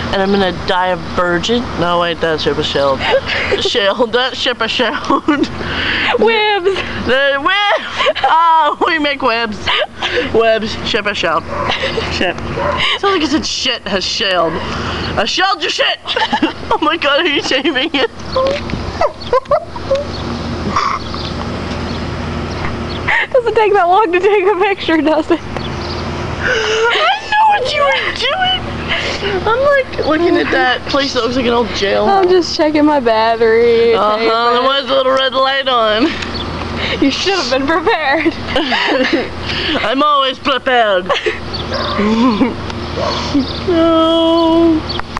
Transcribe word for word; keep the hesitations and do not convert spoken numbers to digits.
and I'm gonna die a virgin. No, wait, that ship is shelled. Shelled. That ship is shelled. Wibs. The web. Oh, we make webs. Webs. Ship is shelled. Ship. Sounds like it said shit has shelled. I shelled your shit. Oh my god, are you shaving it? Doesn't take that long to take a picture, does it? I know what you were doing. I'm like looking at that place that looks like an old jail. I'm just checking my battery. Uh-huh, there was a little red light on. You should have been prepared. I'm always prepared. No.